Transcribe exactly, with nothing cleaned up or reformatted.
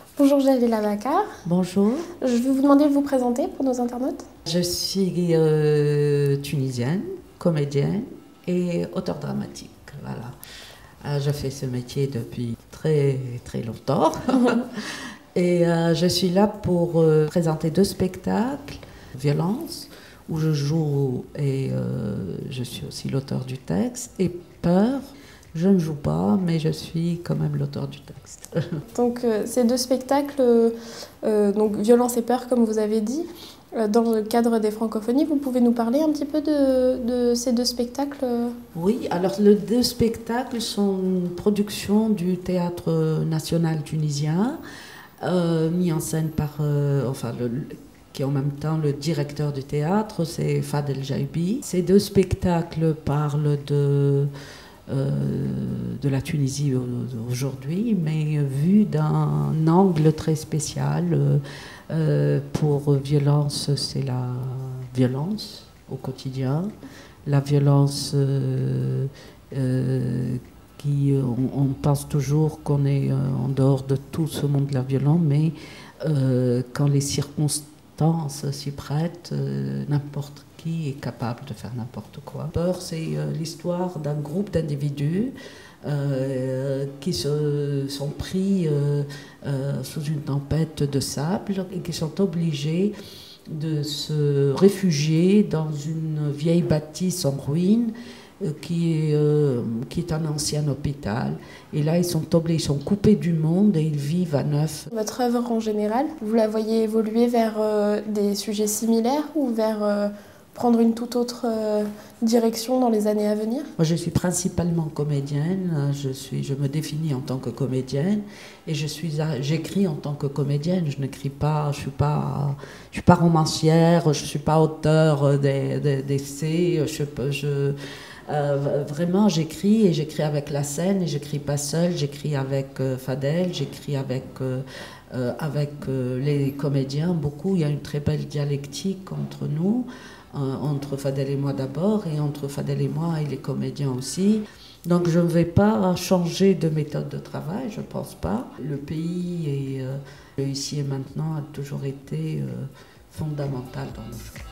Bonjour Jalila Bakar. Bonjour. Je vais vous demander de vous présenter pour nos internautes. Je suis euh, tunisienne, comédienne et auteure dramatique. Voilà. Euh, je fais ce métier depuis très très longtemps. Et euh, je suis là pour euh, présenter deux spectacles, Violence, où je joue et euh, je suis aussi l'auteur du texte, et Peur. Je ne joue pas, mais je suis quand même l'auteur du texte. Donc euh, ces deux spectacles, euh, donc Violence et Peur, comme vous avez dit, euh, dans le cadre des Francophonies, vous pouvez nous parler un petit peu de, de ces deux spectacles? Oui, alors les deux spectacles sont une production du Théâtre national tunisien, euh, mis en scène par, euh, enfin, le, qui est en même temps le directeur du théâtre, c'est Fadel Jaibi. Ces deux spectacles parlent de... Euh, de la Tunisie aujourd'hui, mais vu d'un angle très spécial. Euh, pour Violence, c'est la violence au quotidien, la violence euh, euh, qui, on, on pense toujours qu'on est en dehors de tout ce monde-là violent, mais euh, quand les circonstances s'y prêtent, euh, n'importe qui est capable de faire n'importe quoi. Peur, c'est euh, l'histoire d'un groupe d'individus euh, qui se sont pris euh, euh, sous une tempête de sable et qui sont obligés de se réfugier dans une vieille bâtisse en ruine euh, qui est, euh, qui est un ancien hôpital. Et là, ils sont obligés, ils sont coupés du monde et ils vivent à neuf. Votre œuvre en général, vous la voyez évoluer vers euh, des sujets similaires ou vers... Euh prendre une toute autre euh, direction dans les années à venir? Moi, je suis principalement comédienne. Je, suis, je me définis en tant que comédienne et je suis, j'écris en tant que comédienne. Je n'écris pas, je suis pas, je suis pas romancière, je suis pas auteur d'essais. Je, je, euh, vraiment, j'écris et j'écris avec la scène et j'écris pas seule. J'écris avec euh, Fadel, j'écris avec euh, euh, avec euh, les comédiens. Beaucoup. Il y a une très belle dialectique entre nous. Entre Fadel et moi d'abord, et entre Fadel et moi et les comédiens aussi. Donc je ne vais pas changer de méthode de travail, je ne pense pas. Le pays, est, euh, ici et maintenant, a toujours été euh, fondamental dans nos choix.